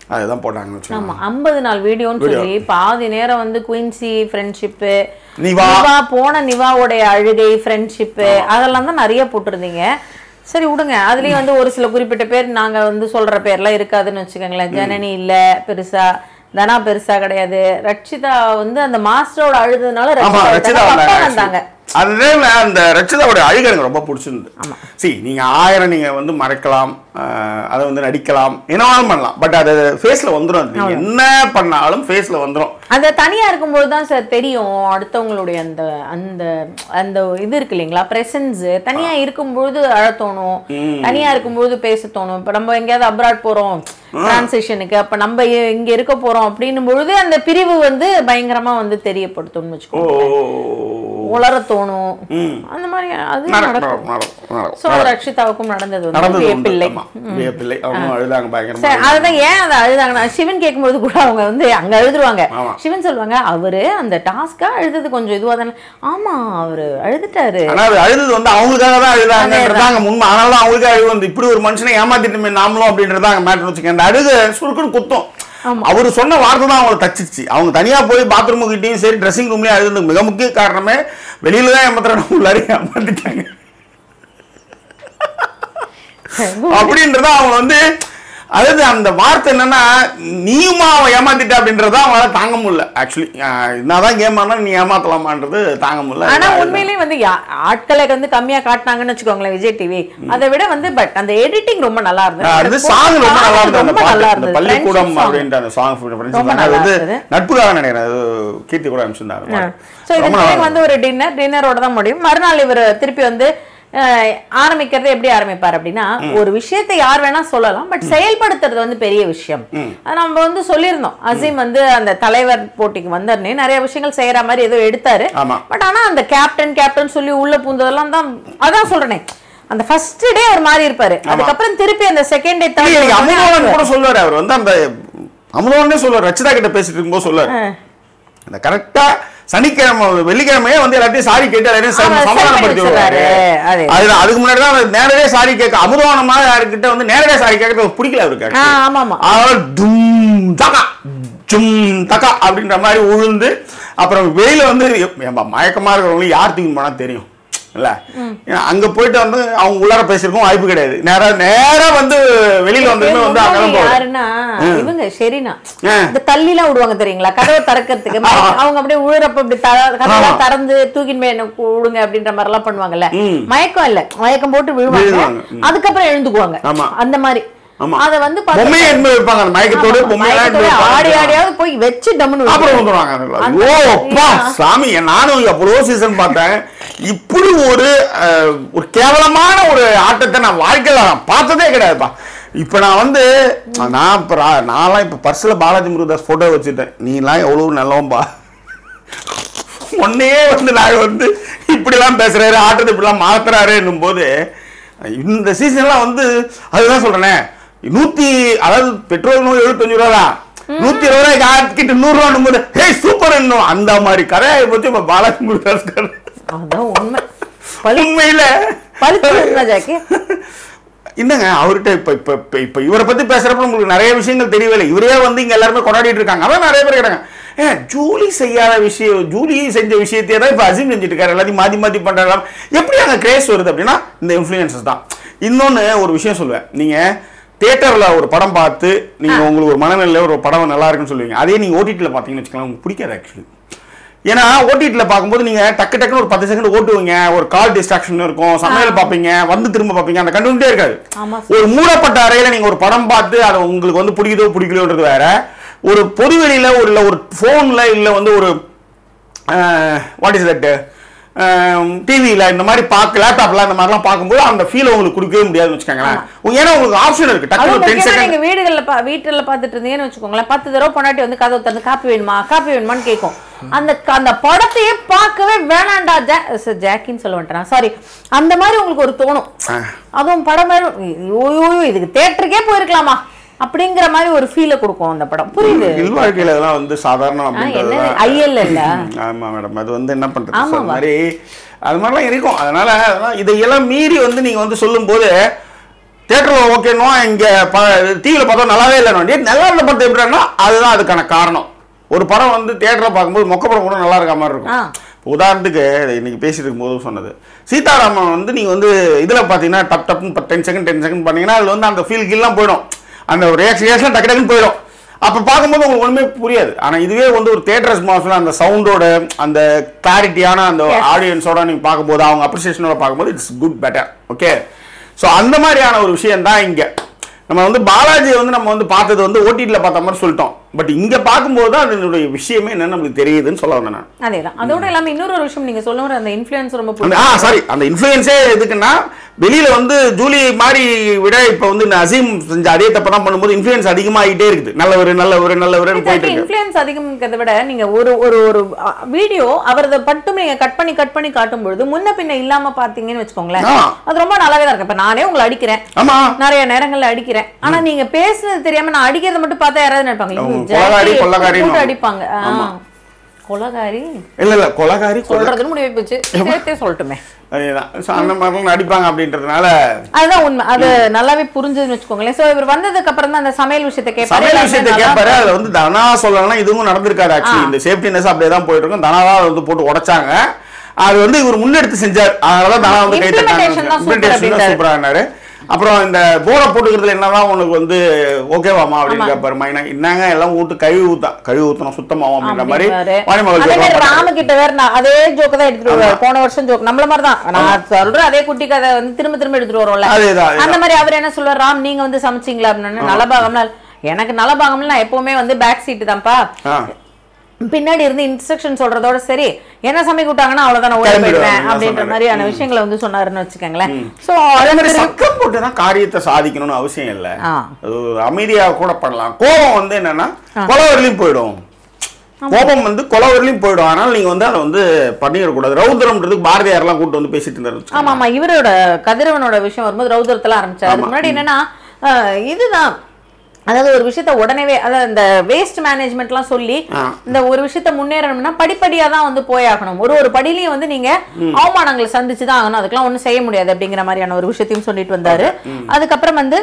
S1: அதுதான் போட்டாங்கன்னு வச்சுக்கோங்க.
S2: ஆமா ஐம்பது நாள் வீடியோன்னு சொல்லி பாதி நேரம் வந்து குயின்சி ஃப்ரெண்ட்ஷிப்பு,
S1: நிவா
S2: நிவா போன நிவாவுடைய அழுகை ஃப்ரெண்ட்ஷிப்பு அதெல்லாம் தான் நிறைய போட்டிருந்தீங்க. சரி விடுங்க, அதுலயும் வந்து ஒரு சில குறிப்பிட்ட பேர் நாங்க வந்து சொல்ற பேர்லாம் இருக்காதுன்னு வச்சுக்கோங்களேன். ஜனனி இல்ல பெருசா, தனா பெருசா கிடையாது, ரட்சிதா வந்து அந்த மாஸ்டரோட அழுதுனால ரட்சிதா வந்தாங்க.
S1: அது அந்த ரட்சிதாவோட அழுகை எனக்கு ரொம்ப பிடிச்சிருந்து. சரி, நீங்க ஆயிரம் நீங்க வந்து மறைக்கலாம், அதை வந்து நடிக்கலாம், என்னவாலும் பண்ணலாம், பட் அது ஃபேஸ்ல வந்துடும். நீங்க என்ன பண்ணாலும் ஃபேஸ்ல வந்துடும்.
S2: அந்த தனியா இருக்கும்போது தான் சார் தெரியும் அடுத்தவங்களுடைய அந்த அந்த அந்த இது இருக்கு இல்லைங்களா, பிரசன்ஸ். தனியா இருக்கும்போது அழத்தோணும், தனியா இருக்கும்போது பேச தோணும். இப்ப நம்ம எங்கேயாவது அப்ராட் போறோம் டிரான்சிஷனுக்கு, அப்ப நம்ம இங்க இருக்க போறோம் அப்படின்னும் பொழுது அந்த பிரிவு வந்து பயங்கரமா வந்து தெரியப்படுத்தும்னு வச்சுக்கோங்க, உளர தோணும். அந்த மாதிரி அது நடக்கும். சோ ரட்சிதாவுக்கும் நடந்தது வந்து பிள்ளை
S1: பிள்ளை அவங்க அழுதாங்க பயங்கரமா.
S2: சரி, அதுதான் ஏன் அதை அழுதாங்கன்னா, சிவன் கேட்கும்போது கூட அவங்க வந்து அங்க அழுதுருவாங்க. சிவன் சொல்லுவாங்க அவரு அந்த டாஸ்கா அழுதது கொஞ்சம் இதுவா தானே. ஆமா அவரு அழுதுட்டாரு, ஆனா அது
S1: அழுது வந்து அவங்களுக்காக தான் அழுதாங்கன்றதாங்க உண்மை. அதனால அவங்களுக்காக அழுது வந்து இப்படி ஒரு மனுஷனை ஏமாத்திட்டுமே நாமளும் அப்படின்றதாங்க மேட்டர் வச்சுக்கேன். அந்த அழுக சுருக்குன்னு குத்தம். அவரு சொன்ன வார்த்தை தான் அவங்களை தச்சிச்சு. அவங்க தனியா போய் பாத்ரூம் கிட்டையும் சரி ட்ரெஸ்ஸிங் ரூம்லயும் அழுது மிக முக்கிய காரணமே வெளியில தான் ஏமாத்துறாங்க, உள்ளாரே ஏமாத்திட்டாங்க அப்படின்றத அவங்க வந்து. அதாவது அந்த வார்த்தை என்னன்னா, நீயுமா அவன் ஏமாத்திட்ட அப்படின்றத அவங்களால தாங்க முடியல. ஆக்சுவலி என்னதான் கேம் ஆனா நீ ஏமாத்தலாமான்றது தாங்க முடியல.
S2: ஆனா உண்மையிலேயே வந்து ஆட்களை வந்து கம்மியா காட்டினாங்கன்னு வச்சுக்கோங்களேன் விஜய் டிவி. அதை விட வந்து பட் அந்த எடிட்டிங் ரொம்ப நல்லா இருந்தது.
S1: சாங் ரொம்ப நல்லா இருந்தது. அந்த பள்ளிக்கூடம் அப்படின்ற அந்த சாங் வந்து நட்புக்காக நினைக்கிறேன், கீர்த்தி கூட அனுப்பிச்சிருந்தாங்க.
S2: சோ இது வந்து ஒரு டின்னர் டின்னரோட தான் முடியும். மறுநாள் இவர் திருப்பி வந்து ஆரம்பிக்கிறது எப்படி ஆரம்பிப்பார் அப்படின்னா, ஒரு விஷயத்தை யார் வேணா சொல்லலாம், பட் செயல்படுத்துறது வந்து பெரிய விஷயம். நம்ம வந்து சொல்லியிருந்தோம் அசீம் வந்து அந்த தலைவர் போட்டிக்கு வந்தோடனே நிறைய விஷயங்கள் செய்யற மாதிரி ஏதோ எடுத்தாரு. பட் ஆனா அந்த கேப்டன் கேப்டன் சொல்லி உள்ள பூந்ததெல்லாம் தான், அதான் சொல்றேனே அந்த ஃபர்ஸ்ட் டே ஒரு மாதிரி இருப்பாரு. அதுக்கப்புறம் திருப்பி அந்த செகண்ட் டே தேர்ட்
S1: அமுதவாணன் கூட சொல்லுவாரு. அவர் வந்து அந்த அமுதவாணனே சொல்லுவார், ரச்சிதா கிட்ட பேசிட்டு இருக்கும்போது சொல்லுவாரு, அந்த கரெக்டா சனிக்கிழமை வெள்ளிக்கிழமையே வந்து எல்லாத்தையும் சாரி கேட்டு எல்லாரையும் சமாதானப்படுத்தி விடுவாரு. அதுதான் அதுக்கு முன்னாடி தான் நேரடியே சாரி கேட்க அமுதவானமா யாருக்கிட்ட வந்து நேரடியா சாரி கேட்கறது பிடிக்கல அவருக்கு. தக்கா அப்படின்ற மாதிரி உழுந்து அப்புறம் வெயில வந்து மயக்கமா இருக்கிறவங்களுக்கு யார் தூக்கி போனா தெரியும் இல்ல, அங்க போயிட்டு வந்து அவங்க உள்ளார பேசிருக்கோம் வாய்ப்பு கிடையாது. நேரா நேரா வந்து வெளியில வந்து வந்து
S2: யாருன்னா இவங்க சரினா இந்த தள்ளி எல்லாம் விடுவாங்க தெரியுங்களா கதவை திறக்கிறதுக்கு. அவங்க அப்படியே உழுறப்ப இப்படி கதவை திறந்து தூக்கின் போய் என்ன விடுங்க அப்படின்ற மாதிரி எல்லாம் பண்ணுவாங்கல்ல. மயக்கம் இல்ல, மயக்கம் போட்டு விழுவாங்க, அதுக்கப்புறம் எழுந்துக்குவாங்க. அந்த மாதிரி அத வந்து ஆடி ஆடியாவது போய் வச்சு டம்னு
S1: சாமி. நானும் எவ்வளவோ சீசன் பார்த்தேன், இப்படி ஒரு ஒரு கேவலமான ஒரு ஆட்டத்தை நான் வாழ்க்கையில நான் பார்த்ததே கிடையாதுப்பா. இப்ப நான் வந்து நான் இப்ப நான்லாம் இப்ப பர்ஸ்ல பாலாஜி முருகதாஸ் போட்டோ வச்சுட்டேன். நீ எல்லாம் எவ்வளவு நல்லவன்பா, ஒன்னே வந்து நான் வந்து இப்படி எல்லாம் பேசுறாரு, ஆட்டத்தை இப்படி எல்லாம் மாத்துறாரு என்னும் போது இந்த சீசன்லாம் வந்து அதுதான் சொல்றேனே, நூத்தி அதாவது பெட்ரோல் நூறு எழுபத்தஞ்சு ரூபா தான், நூத்தி இருபது ரூபாய்க்கு ஆக்கிட்டு நூறு ரூபாய் போது ஹே சூப்பர் என்னும் அந்த மாதிரி கதையை போச்சு இப்ப பாலாஜி முருகதாஸ். உண்மையில என்னங்க அவர்கிட்ட இப்ப இப்ப இப்ப இவரை பத்தி பேசுறப்ப உங்களுக்கு நிறைய விஷயங்கள் தெரியவில்லை. இவரே வந்து இங்க எல்லாருமே கொண்டாடிட்டு இருக்காங்க. அதான் நிறைய பேர் கேட்டாங்க, ஏ ஜூலி செய்யாத விஷயம், ஜூலி செஞ்ச விஷயத்தையே தான் இப்ப அசீம் செஞ்சுட்டு இருக்காரு, எல்லாத்தையும் மாத்தி மாத்தி பண்றாங்க. எப்படி அங்க கிரேஸ் வருது அப்படின்னா இந்த இன்ஃபுளுசன்ஸ் தான். இன்னொன்னு ஒரு விஷயம் சொல்லுவேன், நீங்க தியேட்டர்ல ஒரு படம் பார்த்து நீங்க உங்களுக்கு ஒரு மனநிலையில ஒரு படம் நல்லா இருக்குன்னு சொல்லுவீங்க, அதே நீங்க ஓடிடில பாத்தீங்கன்னு வச்சுக்கலாம் உங்களுக்கு பிடிக்காது ஆக்சுவலி. ஏன்னா ஓடிடில பார்க்கும்போது நீங்க டக்கு டக்குன்னு ஒரு பத்து செகண்ட் ஓட்டுவீங்க, ஒரு கால் டிஸ்ட்ராக்ஷன் இருக்கும், சமையல் பார்ப்பீங்க, வந்து திரும்ப பார்ப்பீங்க, அந்த கண்டினியூட்டே இருக்காது. ஒரு மூடப்பட்ட அறையில நீங்க ஒரு படம் பார்த்து அது உங்களுக்கு வந்து பிடிக்குதோ பிடிக்கலன்றது வேற. ஒரு பொதுவெளியில ஒரு இல்ல ஒரு போன்ல இல்ல வந்து ஒரு வாட் இஸ் தட் டிவியில இந்த மாதிரி பார்க்க லேப்டாப்ல இந்த மாதிரிலாம் பார்க்கும்போது அந்த ஃபீல் உங்களுக்கு கொடுக்கவே முடியாதுன்னு வச்சுக்கோங்களேன். ஏன்னா உங்களுக்கு ஆப்ஷன் இருக்கு, டக்குனு டென் செகண்ட்.
S2: நீங்க வீடுகள்ல வீட்டுல பார்த்துட்டு இருந்தீங்கன்னு வச்சுக்கோங்களேன், பத்து தடவை பொண்டாட்டி வந்து கதவை திறந்து காப்பி வேணுமா காப்பி வேணுமான்னு கேட்கும். அந்த அந்த படத்தையே பார்க்கவே வேணாண்டா ஜாக்கின்னு சொல்ல மாட்டேன் சாரி, அந்த மாதிரி உங்களுக்கு ஒரு தோணும். அதுவும் படம் இதுக்கு தியேட்டருக்கே போயிருக்கலாமா அப்படிங்கிற மாதிரி ஒரு ஃபீலை கொடுக்கும் அந்த படம். புரியுது,
S1: வாழ்க்கையில இதெல்லாம் வந்து சாதாரணம் அப்படின்றது
S2: ஐயல்ல இல்ல.
S1: ஆமா மேடம், அது வந்து என்ன பண்றது அந்த மாதிரி அது மாதிரிலாம் இருக்கும். அதனால இதெல்லாம் மீறி வந்து நீங்க வந்து சொல்லும் போது தியேட்டரில் ஓகேனோ இங்கே ப டிவியில் பார்த்தா நல்லாவே இல்லைன்னு நல்லா இருந்த படத்தை எப்படின்னா அதுதான் அதுக்கான காரணம். ஒரு படம் வந்து தியேட்டரில் பார்க்கும்போது மொக்க படம் கூட நல்லா இருக்க மாதிரி இருக்கும். உதாரணத்துக்கு இன்னைக்கு பேசிட்டு இருக்கும்போது சொன்னது சீதாராமன் வந்து நீங்கள் வந்து இதில் பார்த்தீங்கன்னா டப் டப்னு டென் செகண்ட் டென் செகண்ட் பண்ணீங்கன்னா அதில் வந்து அந்த ஃபீல் கீழெலாம் போயிடும், அந்த ரியாக்ஷன் ரியாக்ஷன் டக்கு டக்குன்னு போயிடும். அப்போ பார்க்கும்போது உங்களுக்கு ஒன்றுமே புரியாது. ஆனால் இதுவே வந்து ஒரு தியேட்டர் ரெஸ்பான்ஸில் அந்த சவுண்டோட அந்த கிளாரிட்டியான அந்த ஆடியன்ஸோட நீங்கள் பார்க்கும்போது அவங்க அப்ரிசியேஷனோட பார்க்கும்போது it's good better. Okay, so அந்த மாதிரியான ஒரு விஷயம் தான் இங்கே நம்ம வந்து பாலாஜி வந்து நம்ம வந்து பார்த்தது வந்து ஓடிடியில் பார்த்த மாதிரி சொல்லிட்டோம். பட் இங்க பார்க்கும்போது தான் அதனுடைய விஷயமே என்ன நமக்கு தெரியுதுன்னு சொல்ல வந்தேன் நான்.
S2: அதேதான். அதோட இல்லாம இன்னொரு ஒரு விஷயம் நீங்க சொல்லுற அந்த இன்ஃப்ளூயன்ஸ் ரொம்ப பிடிக்கும்.
S1: ஆ சாரி, அந்த இன்ஃப்ளூயன்ஸே எதுக்குன்னா வெளியில வந்து ஜூலி மாதிரி விட இப்ப வந்து அசீம் செஞ்ச அதே தப்ப தான் பண்ணும்போது இன்ஃப்ளூயன்ஸ் அதிகமாகிட்டே இருக்குது. நல்லவர் நல்லவர் நல்லவர் போயிட்டு இருக்கு.
S2: இன்ஃப்ளூயன்ஸ் அதிகம்ங்கிறத விட நீங்க ஒரு ஒரு ஒரு வீடியோ அவரது பட்டும் நீங்க கட் பண்ணி கட் பண்ணி காட்டும் பொழுது முன்ன பின்ன இல்லாம பாத்தீங்கன்னு வச்சுக்கோங்களேன், அது ரொம்ப நல்லாவே தான் இருக்கு. இப்ப நானே உங்களை அடிக்கிறேன், நிறைய நேரங்கள்ல அடிக்கிறேன், ஆனா நீங்க பேசுறது தெரியாம நான் அடிக்கிறத மட்டும் பார்த்தா யாராவது நினைப்பாங்க
S1: கொலகாரி கொலகாரி
S2: அடிப்பாங்க. கொலகாரி
S1: இல்ல இல்ல கொலகாரி
S2: சொல்றதுன்னு முடிவு போச்சு, சேர்த்தே சொல்லட்டுமே.
S1: அதேதான் அந்த மாதிரிலாம் அடிப்பாங்க அப்படின்றதுனால
S2: அதுதான் உண்மை. அது நல்லாவே புரிஞ்சதுன்னு வச்சுக்கோங்களேன். சோ இவர் வந்ததுக்கு அப்புறம் தான் அந்த சமையல் விஷயத்தை கேட்பாரு.
S1: சமையல் விஷயத்தை கேட்பாரு. அதுல வந்து தனா சொல்லலாம் இதுவும் நடந்திருக்காரு. ஆக்சுவலி இந்த சேஃப்டினஸ் அப்படியே தான் போயிட்டு இருக்கும். தனாவா வந்து போட்டு உடைச்சாங்க. அது வந்து இவர் முன்னெடுத்து செஞ்சார். அதனாலதான் தனா வந்து கை தட்டாங்க, சூப்பரா இருந்தாரு. அப்புறம் இந்த போரை போட்டுக்கிறதுல என்னதான் உனக்கு வந்து ஓகேவாமா அப்படின்னு கேட்பாரு. மைனா என்னங்க எல்லாம் ஊட்டு கழுவி ஊத்தா கழுவி ஊத்தணும் சுத்தமாவும் அப்படின்ற மாதிரி
S2: ராம கிட்ட வேற அதே ஜோக்க தான் எடுத்துட்டு வருவாரு. போன வருஷம் ஜோக் நம்மள மாதிரி தான் நான் சொல்றேன். அதே குட்டி கதை வந்து திரும்ப திரும்ப எடுத்துட்டு வருவோம்ல, அந்த மாதிரி அவர் என்ன சொல்லுவார், ராம் நீங்க வந்து சமைச்சிங்களா அப்படின்னு. நலபாகம்னா எனக்கு நலபாகம்ல நான் எப்பவுமே வந்து பேக் சீட்டு தான்ப்பா, பின்னாடி இருந்து இன்ஸ்ட்ரக்ஷன் சொல்றதோட சரி என்ன சமைக்க விட்டாங்கன்னா அவ்வளவுதான் ஓடி போயிடுவேன் அப்படின்ற மாதிரியான விஷயங்களை வந்து சொன்னாருன்னு வச்சுக்கோங்களேன். சோ அதே மாதிரி
S1: சக்கம் போட்டுதான் காரியத்தை சாதிக்கணும்னு அவசியம் இல்லை, அமைதியாக கூட பண்ணலாம். கோபம் வந்து என்னன்னா கொலவரிலையும் போயிடும், கோபம் வந்து கொலவரிலையும் போயிடும். அதனால நீங்க வந்து அதை வந்து பண்ணிடக்கூடாது. ரௌத்ரம்ன்றதுக்கு பாரதியார் எல்லாம் கூட்டு வந்து பேசிட்டு இருந்தாரு.
S2: ஆமா ஆமா, இவரோட கதிரவனோட விஷயம் வரும்போது ரௌத்ரத்துல ஆரம்பிச்சாரு. அதுக்கு முன்னாடி என்னன்னா இதுதான், அதாவது ஒரு விஷயத்த உடனே அதாவது இந்த வேஸ்ட் மேனேஜ்மெண்ட்லாம் சொல்லி இந்த ஒரு விஷயத்த முன்னேறணும்னா படிப்படியா தான் வந்து போயாகணும். ஒரு ஒரு படியிலையும் வந்து நீங்க அவமானங்களை சந்திச்சுதான் ஆகணும், அதுக்கெல்லாம் ஒன்றும் செய்ய முடியாது அப்படிங்கிற மாதிரியான ஒரு விஷயத்தையும் சொல்லிட்டு வந்தாரு. அதுக்கப்புறம் வந்து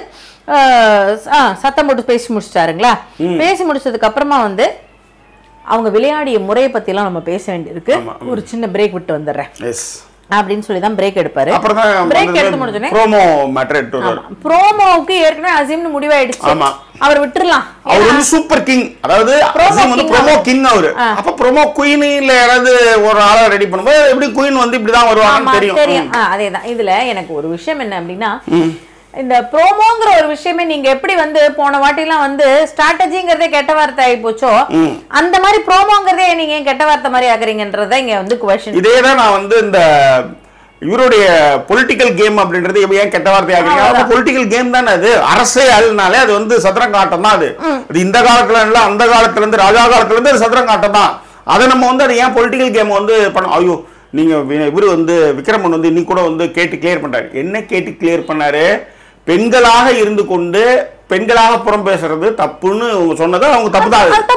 S2: சத்தம் போட்டு பேசி முடிச்சிட்டாருங்களா. பேசி முடிச்சதுக்கு அப்புறமா வந்து அவங்க விளையாடிய முறையை பத்தி எல்லாம் நம்ம பேச வேண்டியிருக்கு. ஒரு சின்ன பிரேக் விட்டு வந்துடுறேன் அப்படின்னு சொல்லி தான் பிரேக் எடுப்பாரு. பிரேக் எடுத்து முடிஞ்சோனே ப்ரோமோ மேட்டர் எடுத்து வருவாரு. ப்ரோமோவுக்கு ஏற்கனவே அசீம்னு முடிவாயிடுச்சு, அவர் விட்டுறலாம். அவர் வந்து
S1: சூப்பர் கிங், அதாவது அசீம் வந்து ப்ரோமோ கிங். அவரு அப்ப ப்ரோமோ குயின் இல்ல யாராவது ஒரு ஆளை ரெடி பண்ணும்போது எப்படி குயின் வந்து இப்படிதான் வருவாங்கன்னு தெரியும்
S2: தெரியும் அதேதான். இதுல எனக்கு ஒரு விஷயம் என்ன அப்படின்னா, இந்த ப்ரோமோங்கிற ஒரு விஷயமே நீங்க எப்படி வந்து போன வாட்டிலாம் வந்து ஸ்ட்ராட்டஜிங்கிறதே கெட்ட வார்த்தை ஆகி போச்சோ, அந்த மாதிரி ப்ரோமோங்கிறதே நீங்க ஏன் கெட்ட வார்த்தை மாதிரி ஆகுறீங்கன்றத இங்க வந்து குவெஸ்சன்.
S1: இதேதான் நான் வந்து இந்த இவருடைய பொலிட்டிக்கல் கேம் அப்படின்றது ஏன் கெட்ட வார்த்தை ஆகுறீங்க, பொலிட்டிக்கல் கேம் தானே அது. அரசே அல்னாலே அது வந்து சதுரங்காட்டம் தான். அது அது இந்த காலத்துல இல்ல அந்த காலத்துல இருந்து ராஜா காலத்துல இருந்து சதுரங்காட்டம் தான். அதை நம்ம வந்து அது ஏன் பொலிட்டிக்கல் கேம் வந்து பண்ண. ஐயோ நீங்க இவரு வந்து விக்ரமன் வந்து இன்னைக்கு கூட வந்து கேட்டு கிளியர் பண்றாரு. என்ன கேட்டு கிளியர் பண்ணாரு, பெண்களாக இருந்து கொண்டு பெண்களாக புறம் பேசுறது தப்புன்னு சொன்னது அவங்க தப்பு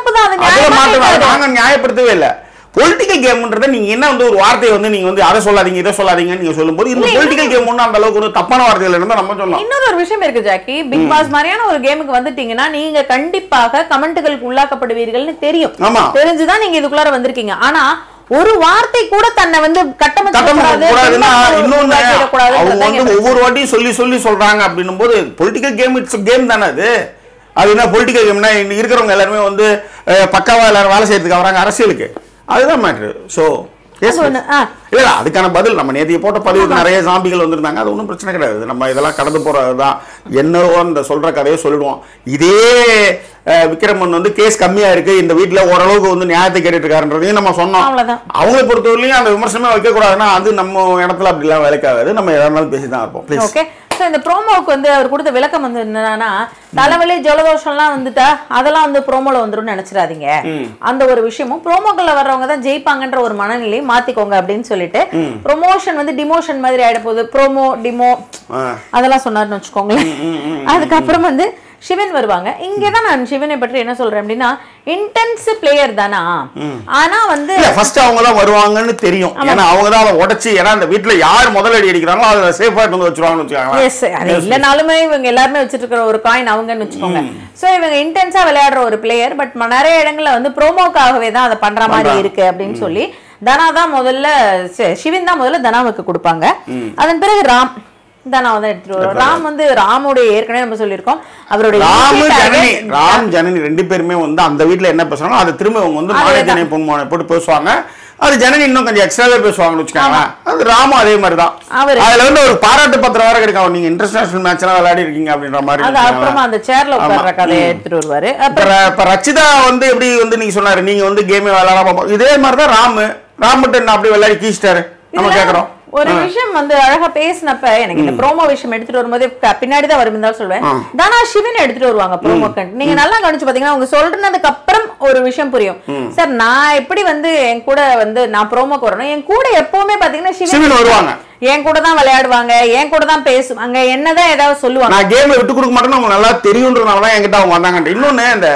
S1: தான். நாங்க நியாயப்படுத்தவே இல்லை. பொலிட்டிக்கல் கேம்ன்றத நீங்க என்ன வந்து ஒரு வார்த்தையை வந்து நீங்க வந்து அதை சொல்லாதீங்க இதை சொல்லாதீங்கன்னு நீங்க சொல்லும்போது இந்த பொலிட்டிக்கல் கேம் ஒன்றும் அந்த அளவுக்கு ஒரு தப்பான வார்த்தைகள் இருந்தா நம்ம சொல்லலாம்.
S2: இன்னொரு ஒரு விஷயம் இருக்கு ஜாக்கி, பிக் பாஸ் மாதிரியான ஒரு கேமுக்கு வந்துட்டீங்கன்னா நீங்க கண்டிப்பாக கமெண்ட்டுகளுக்கு உள்ளாக்கப்படுவீர்கள்னு தெரியும், தெரிஞ்சுதான் நீங்க இதுக்குள்ளார வந்திருக்கீங்க. ஆனா ஒரு வார்த்தை கூட தன்னை வந்து
S1: ஒவ்வொரு வாட்டியும் சொல்லி சொல்லி சொல்றாங்க அப்படின்னும் போது பொலிட்டிக்கல் கேம் இட்ஸ் கேம் தானே அது. அது என்ன பொலிட்டிக்கல் கேம்னா இருக்கிறவங்க எல்லாருமே வந்து பக்காவா எல்லாரும் வேலை செய்யறதுக்கு வராங்க அரசியலுக்கு, அதுதான் மேட்ரு. ஸோ இல்ல அதுக்கான பதில் நம்ம நேத்திய போட்ட பதிவுக்கு நிறைய சாம்பிகள் வந்திருந்தாங்க, அது ஒன்றும் பிரச்சனை கிடையாது. நம்ம இதெல்லாம் கடந்து போறதுதான். என்னவோ இந்த சொல்ற கதையை சொல்லிடுவோம். இதே விக்ரமன் வந்து கேஸ் கம்மியா இருக்கு, இந்த வீட்டுல ஓரளவுக்கு வந்து நியாயத்தை கேட்டுட்டு இருக்காருன்றதையும் நம்ம சொன்னோம். அவங்களை பொறுத்தவரையிலும் அந்த விமர்சனமே வைக்க கூடாதுன்னா அது நம்ம இடத்துல அப்படி எல்லாம் வேலைக்காகாது. நம்ம எதா இருந்தாலும் பேசிதான் இருப்போம்.
S2: இந்த ப்ரோமோவுக்கு வந்து அவர் கொடுத்த விளக்கம் வந்து என்னன்னா, தலைவலி ஜலதோஷம்லாம் வந்துட்டா அதெல்லாம் வந்து ப்ரோமோல வந்துடும் நினைச்சிடாதீங்க. அந்த ஒரு விஷயமும் ப்ரோமோக்கள்ல வர்றவங்க தான் ஜெயிப்பாங்கன்ற ஒரு மனநிலையை மாத்திக்கோங்க அப்படின்னு சொல்லிட்டு ப்ரொமோஷன் வந்து டிமோஷன் மாதிரி ஆயிட போகுது. ப்ரோமோ டிமோ அதெல்லாம் சொன்னாருன்னு வச்சுக்கோங்களேன். அதுக்கப்புறம் வந்து சிவன் வருவாங்க. இங்கதான் நான் சிவனை பற்றி என்ன சொல்றேன் அப்படின்னா இன்டென்ஸ் பிளேயர் தானா, ஆனா வந்து
S1: ஃபர்ஸ்ட் அவங்க தான் வருவாங்கன்னு தெரியும். ஏன்னா அவங்க தான் அதை உடைச்சு, ஏன்னா அந்த வீட்டுல யார் முதலடி அடிக்கிறாங்களோ அதை சேஃபா வந்து வச்சிருவாங்கன்னு வச்சுக்காங்க.
S2: எஸ், அது இல்லைனாலுமே இவங்க எல்லாருமே வச்சிட்டு இருக்கிற ஒரு காயின் அவங்கன்னு வச்சுக்கோங்க. சோ இவங்க இன்டென்ஸா விளையாடுற ஒரு பிளேயர். பட் நிறைய இடங்கள்ல வந்து ப்ரோமோக்காகவே தான் அதை பண்ற மாதிரி இருக்கு அப்படின்னு சொல்லி தனா தான் முதல்ல, சிவன் தான் முதல்ல தனாவுக்கு கொடுப்பாங்க. அதன் பிறகு ராம் தனாவை தான் எடுத்துட்டு வருவார். ராம் வந்து ராமுடைய ஏற்கனவே நம்ம சொல்லியிருக்கோம் அவருடைய
S1: ராம் ஜனனி ரெண்டு பேருமே வந்து அந்த வீட்டுல என்ன பேசுறாங்களோ அதை திரும்ப அவங்க வந்து மாலை பொன்மோனை போட்டு பேசுவாங்க. அது ஜனனி இன்னும் கொஞ்சம் எக்ஸ்ட்ராவே பேசுவாங்கன்னு வச்சுக்காங்க. அது ராமும் அதே மாதிரி தான். அதுல வந்து ஒரு பாராட்டு பத்திரம் வேற கிடைக்கும், நீங்க இன்டர்நேஷனல் மேட்ச் எல்லாம் விளையாடி இருக்கீங்க அப்படின்ற மாதிரி.
S2: அப்புறமா அந்த சேர்ல உட்கார்ற கதையை எடுத்துட்டு வருவாரு.
S1: இப்ப ரச்சிதா வந்து எப்படி வந்து நீங்க சொன்னாரு நீங்க வந்து கேமே விளையாடாம, இதே மாதிரிதான் ராமு ராமுட்டு என்ன அப்படி விளையாடி கீச்சிட்டாரு நம்ம கேக்குறோம்.
S2: ஒரு விஷயம் வந்து அழகா பேசினப்ப எனக்கு இந்த ப்ரோமோ விஷயம் எடுத்துட்டு வரும்போது பின்னாடிதான் வரும் இருந்தாலும் சொல்லுவேன். தானா சிவன் எடுத்துட்டு வருவாங்க ப்ரோமோ கண்ட். நீங்க நல்லா கவனிச்சு பாத்தீங்கன்னா அவங்க சொல்றதுக்கு அப்புறம் ஒரு விஷயம் புரியும். சார் நான் எப்படி வந்து என் கூட வந்து நான் ப்ரோமோக்கு வரணும், என் கூட எப்பவுமே பாத்தீங்கன்னா சிவன் வருவாங்க, என் கூட தான் விளையாடுவாங்க, என் கூட தான் பேசுவாங்க, என்னதான் ஏதாவது சொல்லுவாங்க.
S1: நான் கேம்ல விட்டு கொடுக்க மாட்டேன்னு அவங்க நல்லா தெரியுன்றனாலதான் என்கிட்ட அவங்க வந்தாங்க. இன்னொன்னு இந்த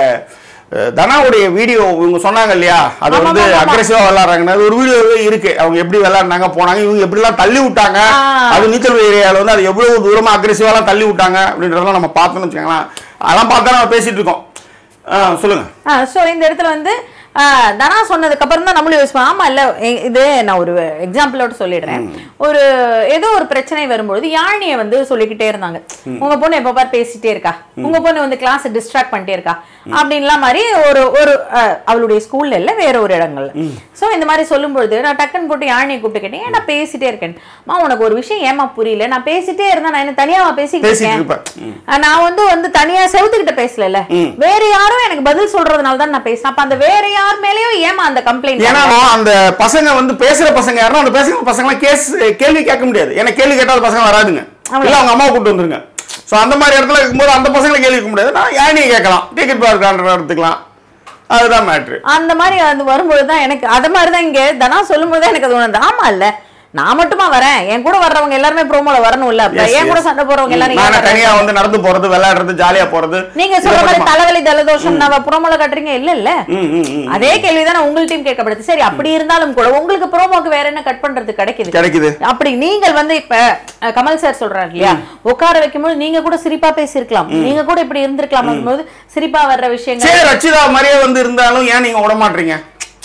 S1: தனாவுடைய வீடியோ இவங்க சொன்னாங்க இல்லையா, அது வந்து அக்ரெசிவா விளையாடுறாங்க. ஒரு வீடியோவே இருக்கு, அவங்க எப்படி விளையாடுனாங்க போனாங்க, இவங்க எப்படி எல்லாம் தள்ளி விட்டாங்க, அது நீச்சல் ஏரியால வந்து அது எவ்வளவு தூரமா அக்ரெசிவா எல்லாம் தள்ளி விட்டாங்க அப்படின்றதெல்லாம் நம்ம பார்த்தோம்னு வச்சுக்கோங்களேன். அதெல்லாம் பார்த்தா நம்ம பேசிட்டு இருக்கோம். சொல்லுங்க.
S2: சோ இந்த இடத்துல வந்து தனா சொன்னதுக்கு அப்புறம் தான் நம்மளும் யோசிப்போம். ஆமா இல்ல, இது நான் ஒரு எக்ஸாம்பிளோட சொல்லிடுறேன். ஒரு ஏதோ ஒரு பிரச்சனை வரும்போது யாழினியை வந்து சொல்லிக்கிட்டே இருந்தாங்க, உங்க பொண்ணு எப்ப பாரு பேசிட்டே இருக்கா, உங்க பொண்ணு வந்து கிளாஸ் டிஸ்ட்ராக்ட் பண்ணிட்டே இருக்கா அப்படின்லாம் மாதிரி ஒரு ஒரு அவளுடைய ஸ்கூல்ல இல்ல வேற ஒரு இடங்கள்ல. சோ இந்த மாதிரி சொல்லும்பொழுது நான் டக்குன்னு போட்டு யாழினியை கூப்பிட்டு கேட்டேன், ஏன் நான் பேசிட்டே இருக்கேன் மா, உனக்கு ஒரு விஷயம் ஏமா புரியல, நான் பேசிட்டே இருந்தா நான் என்ன தனியாவா பேசிக்கிட்டு இருக்கேன், நான் வந்து வந்து தனியா செவுத்துக்கிட்ட பேசல, வேற யாரும் எனக்கு பதில் சொல்றதுனால தான் நான் பேசுறேன். அப்ப அந்த வேற யார் மேலயும் ஏமா அந்த கம்ப்ளைண்ட்?
S1: ஏன்னா அந்த பசங்க வந்து பேசுற பசங்க யாரும் அந்த பேசுற பசங்க கேஸ் கேள்வி கேட்க முடியாது. ஏன்னா கேள்வி கேட்டாத பசங்க வராதுங்க, இல்ல அவங்க அம்மாவை கூட்டு வந்துருங்க. சோ அந்த மாதிரி இடத்துல இருக்கும்போது அந்த பசங்களை கேள்வி கேட்க முடியாது. நான் யானையை கேட்கலாம், டிக்கெட் பார்க்க எடுத்துக்கலாம், அதுதான் மேட்ரு.
S2: அந்த மாதிரி அது வரும்போதுதான் எனக்கு அது மாதிரிதான் இங்க தனா சொல்லும் போது எனக்கு அது உணர்ந்து, ஆமா இல்ல நான் மட்டுமா வரேன், என் கூட வர்றவங்க எல்லாருமே ப்ரோமோல வரணும் இல்ல, என் கூட சண்டை போறவங்க எல்லாரும்
S1: தனியா வந்து நடந்து போறது, விளையாடுறது, ஜாலியா போறது.
S2: நீங்க சொல்ற மாதிரி தலைவலி ஜலதோஷம் நம்ம ப்ரோமோல கட்டுறீங்க இல்ல இல்ல, அதே கேள்விதான் உங்கள் டீம் கேட்கப்படுது. சரி அப்படி இருந்தாலும் கூட உங்களுக்கு ப்ரோமோக்கு வேற என்ன கட் பண்றது கிடைக்குது கிடைக்குது அப்படி நீங்கள் வந்து இப்ப கமல் சார் சொல்றாரு இல்லையா, உட்கார வைக்கும்போது நீங்க கூட சிரிப்பா பேசிருக்கலாம், நீங்க கூட இப்படி இருந்திருக்கலாம் போது சிரிப்பா வர்ற விஷயங்கள்
S1: ரச்சிதா மாதிரியே வந்து இருந்தாலும் ஏன் நீங்க விட மாட்டீங்க?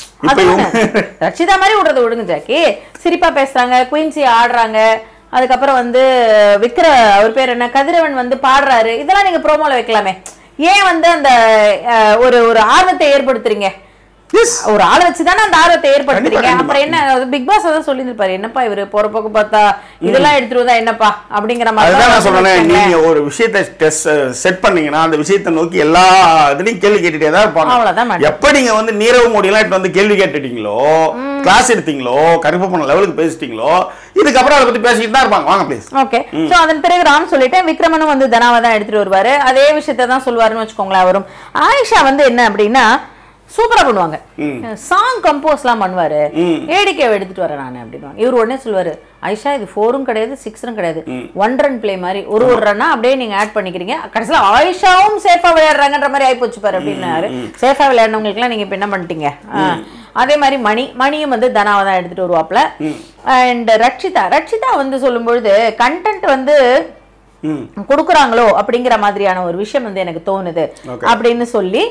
S2: ரச்சிதா மாதிரி விடுறது விடுங்க ஜாக்கி, சிரிப்பா பேசுறாங்க, குயின்சி ஆடுறாங்க, அதுக்கப்புறம் வந்து விக்கிர அவர் பேர் என்ன கதிரவன் வந்து பாடுறாரு, இதெல்லாம் நீங்க ப்ரோமோல வைக்கலாமே, ஏன் வந்து அந்த ஒரு ஒரு ஆர்வத்தை ஏற்படுத்துறீங்க? ஒரு ஆளை வச்சுதானே அந்த ஆர்வத்தை ஏற்படுத்துறீங்க. அப்புறம் என்ன பிக் பாஸ் அதான் சொல்லியிருப்பாரு, என்னப்பா இவரு போற போக்கு பார்த்தா இதெல்லாம் எடுத்துருவதா என்னப்பா அப்படிங்கிற மாதிரி.
S1: நீங்க ஒரு விஷயத்தை செட் பண்ணீங்கன்னா அந்த விஷயத்தை நோக்கி எல்லா இதுலயும் கேள்வி கேட்டுட்டே தான் இருப்பாங்க. அவ்வளவுதான். எப்ப நீங்க வந்து நீரவ் மோடி எல்லாம் வந்து கேள்வி கேட்டுட்டீங்களோ, கிளாஸ் எடுத்தீங்களோ, கருப்பு பண்ண லெவலுக்கு பேசிட்டீங்களோ, இதுக்கப்புறம் அதை பத்தி பேசிட்டு தான் இருப்பாங்க. வாங்க ப்ளீஸ்.
S2: ஓகே. சோ அதன் பிறகு ராம் சொல்லிட்டேன், விக்ரமனும் வந்து தனாவை தான் எடுத்துட்டு வருவாரு, அதே விஷயத்தை தான் சொல்லுவாருன்னு வச்சுக்கோங்களேன். அவரும் ஆயிஷா வந்து என்ன அப்படின்னா சூப்பரா பண்ணுவாங்க, சாங் கம்போஸ் எல்லாம் பண்ணுவாரு, ஏடிகே எடுத்துட்டு வரேன் நான் அப்படின்னு. இவர் உடனே சொல்லுவாரு, ஐஷா இது ஃபோரும் கிடையாது சிக்ஸரும் கிடையாது, ஒன் ரன் பிளே மாதிரி ஒரு ஒரு ரன்னா அப்படியே நீங்க ஆட் பண்ணிக்கிறீங்க, கடைசியில ஆயிஷாவும் சேஃபா விளையாடுறாங்கன்ற மாதிரி ஆயிப்போச்சு பாரு அப்படின்னாரு. சேஃபா விளையாடுனவங்களுக்கு எல்லாம் நீங்க இப்ப என்ன பண்ணிட்டீங்க? அதே மாதிரி மணி மணியும் வந்து தனாவை தான் எடுத்துட்டு வருவாப்ல. அண்ட் ரட்சிதா ரட்சிதா வந்து சொல்லும்பொழுது கண்டென்ட் வந்து கொடுக்குறாங்களோ அப்படிங்கிற மாதிரியான ஒரு விஷயம் வந்து எனக்கு தோணுது அப்படின்னு சொல்லி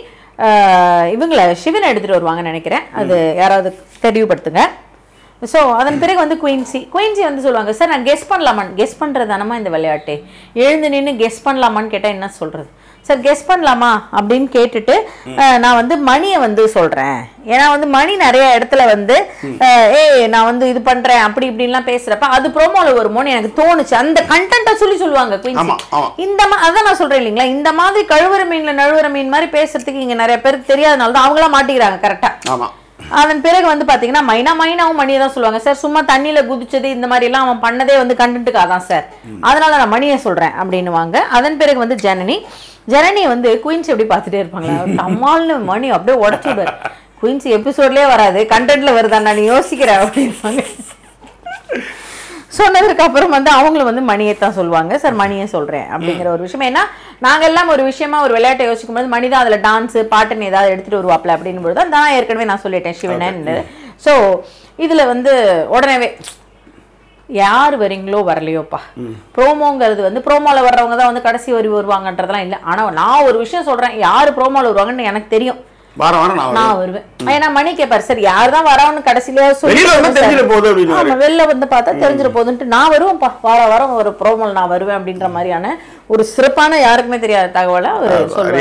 S2: இவங்கள சிவனை எடுத்துட்டு வருவாங்கன்னு நினைக்கிறேன். அது யாராவது தெளிவுபடுத்துங்க. ஸோ அதன் பிறகு வந்து குயின்சி குயின்சி வந்து சொல்லுவாங்க, சார் நான் கெஸ் பண்ணலாமான்னு. கெஸ் பண்ணுறதானமா இந்த விளையாட்டு, எழுந்து நின்று கெஸ் பண்ணலாமான்னு கேட்டால் என்ன சொல்கிறது? சார் கெஸ் பண்ணலாமா அப்படின்னு கேட்டுட்டு நான் வந்து மணியை வந்து சொல்கிறேன். ஏன்னா வந்து மணி நிறைய இடத்துல வந்து ஏ நான் வந்து இது பண்ணுறேன் அப்படி இப்படின்லாம் பேசுகிறப்ப அது ப்ரோமோவில் வருமோன்னு எனக்கு தோணுச்சு. அந்த கண்டென்ட்டை சொல்லி சொல்லுவாங்க குயின்சி. இந்த மா அதான் நான் சொல்கிறேன் இல்லைங்களா, இந்த மாதிரி கழுவுற மீனில் நழுவுற மீன் மாதிரி பேசுறதுக்கு இங்கே நிறைய பேருக்கு தெரியாதனால தான் அவங்களாம் மாட்டிக்கிறாங்க கரெக்டாக. அதன் பிறகு வந்து பாத்தீங்கன்னா மைனா மைனாவும் மணியை தான் சொல்லுவாங்க, சார் சும்மா தண்ணியில குதிச்சது இந்த மாதிரி எல்லாம் அவன் பண்ணதே வந்து கண்டென்ட்டுக்காக தான் சார், அதனால நான் மணியை சொல்றேன் அப்படின்னுவாங்க. அதன் பிறகு வந்து ஜனனி ஜனனி வந்து குயின்சி எப்படி பார்த்துட்டே இருப்பாங்களா, அம்மாள்னு மணி அப்படியே உடச்சு விடுவார். குயின்சி எபிசோட்லயே வராது, கண்டென்ட்ல வருதா நான் யோசிக்கிறேன் அப்படின்பாங்க. சொன்னதுக்கு அப்புறம் வந்து அவங்களும் வந்து மணியை தான் சொல்லுவாங்க, சார் மணியை சொல்றேன் அப்படிங்கிற ஒரு விஷயம். ஏன்னா நாங்க எல்லாம் ஒரு விஷயமா ஒரு விளையாட்டை யோசிக்கும் போது மணி தான் அதுல டான்ஸ் பாட்டுன்னு ஏதாவது எடுத்துட்டு வருவாப்ல அப்படின்னு போது தான் நான் ஏற்கனவே நான் சொல்லிட்டேன் சிவனன். ஸோ இதுல வந்து உடனே யார் வரீங்களோ வரலையோப்பா, ப்ரோமோங்கிறது வந்து ப்ரோமோல வர்றவங்க தான் வந்து கடைசி வரி வருவாங்கன்றதெல்லாம் இல்லை. ஆனா நான் ஒரு விஷயம் சொல்றேன், யாரு ப்ரோமோல வருவாங்கன்னு எனக்கு தெரியும்,
S1: வாரம் வாரம்
S2: நான் வருவேன். ஏன்னா மணி கேட்பாரு, சார் யார் தான் வரான்னு கடைசியில வெளில வந்து பார்த்தா தெரிஞ்சிட போகுதுன்ட்டு நான் வருவேன்ப்பா, வார வாரம் ஒரு ப்ரோமோல நான் வருவேன் அப்படின்ற மாதிரியான ஒரு சிறப்பான யாருக்குமே தெரியாத தகவலை அவர் சொல்றாரு.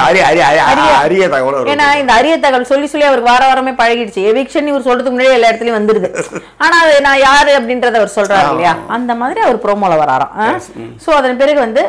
S2: ஏன்னா இந்த அரிய தகவல் சொல்லி சொல்லி அவருக்கு வார வாரமே பழகிடுச்சு. எவிக்ஷன் இவர் சொல்றதுக்கு முன்னாடி எல்லா இடத்துலயும் வந்துருது. ஆனா அது நான் யாரு அப்படின்றத அவர் சொல்றாரு இல்லையா, அந்த மாதிரி அவர் ப்ரோமோல வராராம். சோ அதன் பிறகு வந்து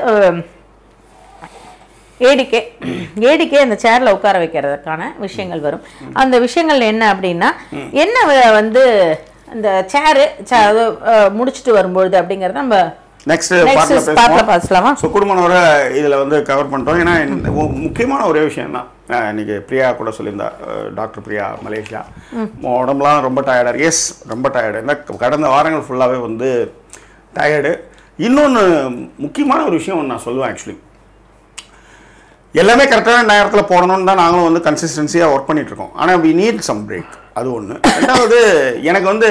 S2: ஏடிகே ஏடிகே அந்த சேர்ல உட்கார வைக்கிறதுக்கான விஷயங்கள் வரும். அந்த விஷயங்கள் என்ன அப்படின்னா, என்ன வந்து அந்த சேரு முடிச்சுட்டு வரும்பொழுது அப்படிங்கறத நம்ம
S1: நெக்ஸ்ட் பார்ட்ல பேசலாமா. ஸோ குடும்பனோட இதில் வந்து கவர் பண்ணிட்டோம். ஏன்னா முக்கியமான ஒரே விஷயம் தான், இன்னைக்கு பிரியா கூட சொல்லியிருந்தா, டாக்டர் பிரியா மலேசியா, உடம்புலாம் ரொம்ப டயர்டாக, எஸ் ரொம்ப டயர்டு. இந்த கடந்த வாரங்கள் ஃபுல்லாகவே வந்து டயர்டு. இன்னொன்று முக்கியமான ஒரு விஷயம் நான் சொல்லுவேன், ஆக்சுவலி எல்லாமே கரெக்டான நேரத்தில் போடணும்னு தான் நாங்களும் வந்து கன்சிஸ்டன்சியாக ஒர்க் பண்ணிகிட்ருக்கோம். ஆனால் வி நீட் சம் பிரேக், அது ஒன்று. ரெண்டாவது எனக்கு வந்து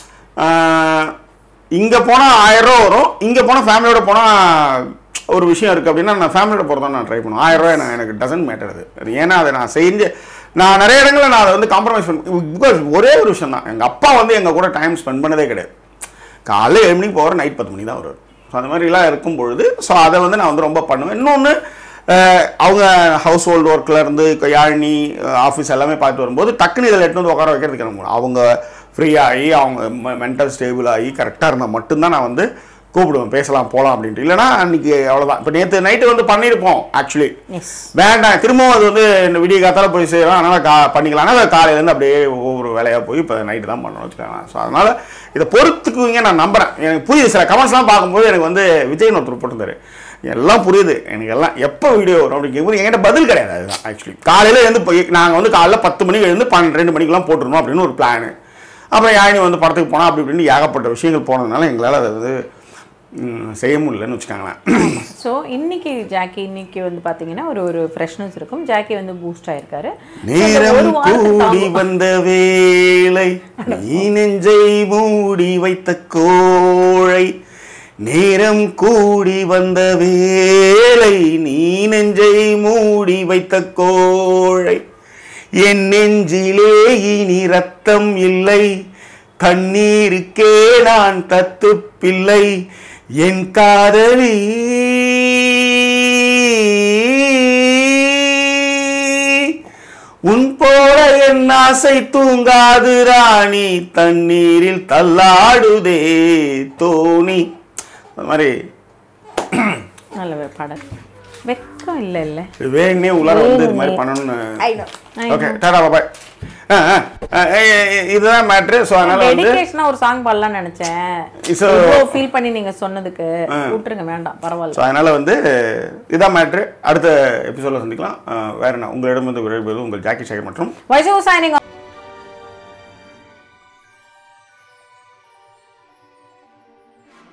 S1: இங்கே போனால் ஆயிரம் ரூபா வரும், இங்கே போனால் ஃபேமிலியோட போனால் ஒரு விஷயம் இருக்குது அப்படின்னா நான் ஃபேமிலியோட போகிறதா நான் ட்ரை பண்ணுவேன். ஆயிரம் ரூபாய் நான் எனக்கு டசன்ட் மேட்டர் அது. ஏன்னா அதை நான் செஞ்சு நான் நிறைய இடங்களில் நான் அதை வந்து காம்ப்ரமைஸ் பண்ண, பிகாஸ் ஒரே ஒரு விஷயம் தான், எங்கள் அப்பா வந்து எங்கள் கூட டைம் ஸ்பெண்ட் பண்ணதே கிடையாது. காலையில் ஏழு மணிக்கு போகிற நைட் பத்து மணிக்கு தான் வருவார். ஸோ அந்த மாதிரிலாம் இருக்கும் பொழுது ஸோ அதை வந்து நான் வந்து ரொம்ப பண்ணுவேன். இன்னொன்று அவங்க ஹவுஸ் ஹோல்டு ஒர்க்கில் இருந்து யாழினி ஆஃபீஸ் எல்லாமே பார்த்து வரும்போது டக்குன்னு இதில் எடுத்து வந்து உட்கார வைக்கிறதுக்கு நம்ம அவங்க ஃப்ரீயாகி அவங்க மென்டல் ஸ்டேபிள் ஆகி கரெக்டாக இருந்தால் மட்டும்தான் நான் வந்து கூப்பிடுவேன், பேசலாம் போகலாம் அப்படின்ட்டு. இல்லைனா அன்றைக்கி அவ்வளோதான். இப்போ நேற்று நைட்டு வந்து பண்ணியிருப்போம், ஆக்சுவலி வேண்டாம் திரும்பவும் அது வந்து இந்த விடிய காத்தால போய் செய்யலாம், அதனால் கா பண்ணிக்கலாம். ஆனால் காலையிலேருந்து அப்படியே ஒவ்வொரு வேலையாக போய் இப்போ நைட்டு தான் பண்ணணும் வச்சுக்கலாம். ஸோ அதனால் இதை பொறுத்துக்குவீங்க நான் நம்புகிறேன். எனக்கு புரியுது, சில கமெண்ட்ஸ்லாம் பார்க்கும்போது எனக்கு வந்து விஜய்னு ஒருத்தர் போட்டிருந்தாரு, எல்லாம் புரியுது எனக்கு, எல்லாம் எப்போ வீடியோ வரும் அப்படிங்கும்போது என்கிட்ட பதில் கிடையாது. அதுதான் ஆக்சுவலி காலையில் எழுந்து போய் நாங்கள் வந்து காலையில் பத்து மணிக்கு எழுந்து பன்னெண்டு ரெண்டு மணிக்கெலாம் போட்டுருணும் அப்படின்னு ஒரு பிளானு. அப்புறம் யாழினி வந்து படத்துக்கு போனால் அப்படி இப்படின்னு ஏகப்பட்ட விஷயங்கள் போனதுனால எங்களால் அதை வந்து செய்ய முடியலன்னு வச்சுக்காங்களேன்.
S2: ஸோ இன்னைக்கு ஜாக்கி இன்னைக்கு வந்து பார்த்தீங்கன்னா ஒரு ஒரு ஃப்ரெஷ்னஸ் இருக்கும். ஜாக்கி வந்து பூஸ்ட் ஆயிருக்காரு.
S1: நேரம் கூடி வந்த வேளை நீ நெஞ்சை மூடி வைத்த கோழை, நேரம் கூடி வந்த வேளை நீ நெஞ்சை மூடி வைத்த கோழை, என் நெஞ்சிலே இனி ரத்தம் இல்லை, கண்ணீருக்கே நான் தத்து பிள்ளை, என் காதலி உன் போல என் ஆசை தூங்காது ராணி, தண்ணீரில் தள்ளாடுதே தோணி. அது மாதிரி
S2: நல்ல பாடல். வெக்கம் இல்லை இல்லை
S1: வேணே உலக வந்து இது மாதிரி பண்ணணும்னு. Okay tata bye. இதுதான் மேட்ரு. ஸோ அதனால
S2: டெடிகேஷனா ஒரு சாங் பாடலாம்னு நினைச்சேன். ஸோ ஃபீல் பண்ணி நீங்க சொன்னதுக்கு விட்டுருங்க, வேண்டாம் பரவாயில்ல.
S1: ஸோ அதனால வந்து இதுதான் மேட்ரு. அடுத்த எபிசோட்ல சந்திக்கலாம். வேற என்ன உங்களிடம் வந்து விரைவில் உங்கள் ஜாக்கி சேகர் மற்றும்
S2: வைசோ சைனிங்.